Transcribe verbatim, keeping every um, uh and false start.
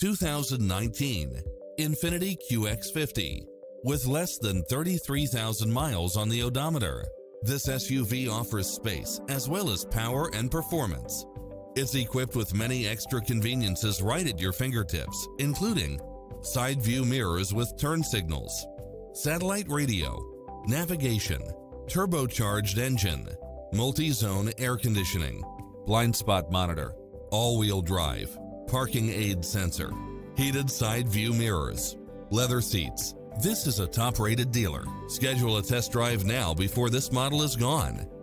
two thousand nineteen INFINITI Q X fifty. With less than thirty-three thousand miles on the odometer, this S U V offers space as well as power and performance. It's equipped with many extra conveniences right at your fingertips, including side view mirrors with turn signals, satellite radio, navigation, turbocharged engine, multi-zone air conditioning, blind spot monitor, all-wheel drive, parking aid sensor, heated side view mirrors, leather seats. This is a top-rated dealer. Schedule a test drive now before this model is gone.